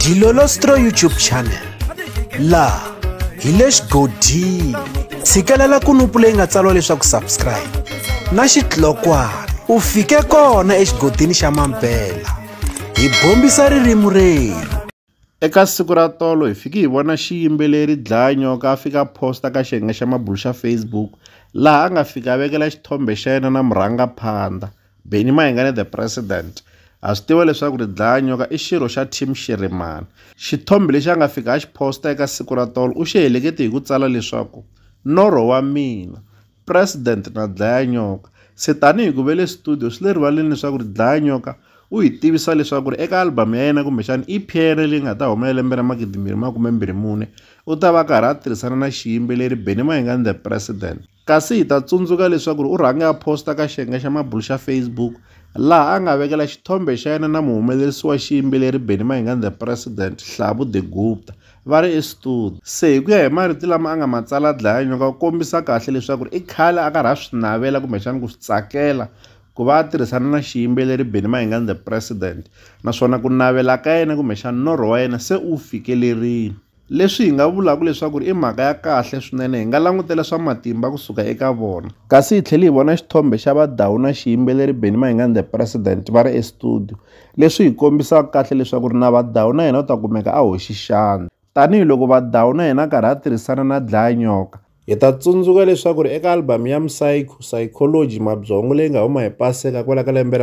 Dilolostro YouTube channel laha hi le xigodini tshikelela kunupu leyi nga tsariwa leswaku subscribe na xitlokwana u fike kona exigodini xa mampela hi bombisa ririmi reru. Eka siku ra tolo hi fiki hi vona xiyimbeleri Dlayanyoka a fika posta ka xiyenge xa mabulu xa Facebook laha a nga fika a vekela xithombe xa yena na murhangaphandla Benny Mayengani the president. A swi tiva leswaku Dlayanyoka i xirho xa team Shirimani. Xithombe lexi a nga fika a xi posta eka siku ra tolo u xi helekete hi ku tsala leswaku norho wa mina president na Dlayanyoka. Se tanihi ku ve le studio swi le rivaleni leswaku Dlayanyoka u hi tivisa leswaku eka album ya yena kumbexana EP ya yena leyi nga ta huma lembe ra 2024 u ta va karhi a tirhisana na xiyimbeleri Benny Mayengani the president. Kasi hi ta tsundzuka leswaku u rhange a posta ka xiyenge xa mabulu xa Facebook laha a nga vekela xithombe xa yena na muhumelerisi wa xiyimbeleri Benny Mayengani the president Hlabu the Gupta va ri estudio. Se hi ku ya hi marito lama a nga ma tsala Dlayanyoka ku kombisa kahle leswaku i khale a karhi a swi navela kumbexana ku swi tsakela ku va a tirhisana na xiyimbeleri Benny Mayengani the president, naswona ku navela ka yena kumbexana norho wa yena se u fikelerini. Leswi hi nga vulaka leswaku i mhaka ya kahle swinene hi nga langutela swa matimba kusuka eka vona. Kasi hi tlhela hi vona xithombe xa Vadawu na xiyimbeleri Benny Mayengani the president va ri estudio, leswi hi kombisaka kahle leswaku na Vadawu na yena u ta kumeka a hoxi xandla. Tanihiloko Vadawu na yena a karhi a tirhisana na Dlayanyoka, hi ta tsundzuka leswaku eka album ya Psychology mabyongo leyi nga huma hi Paseka kwala ka lembe ra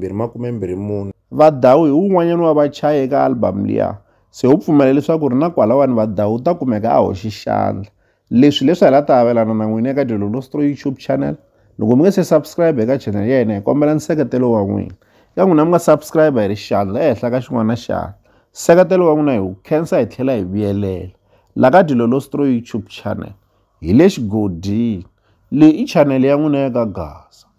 2024 Vadawu hi wun'wanyana wa vachayi eka album liya. Se u pfumela leswaku na kwalawani Vadawu ta kumeka a hoxi xandla. Leswi hi la ta avelana na n'wina eka Dilolostro YouTube channel. Loko mi nga se subscribe eka channel ya hina hi kombela nseketelo wa n'wina. Ya n'wina mi nga subscribe hi ri xandla ehenhla ka xin'wana na xana. Nseketelo wa n'wina hi wu khensa hi tlhela hi vuyelela. La ka Dilolostro YouTube channel hi le xigodini leyi i channel ya n'wina ya ka Gaza.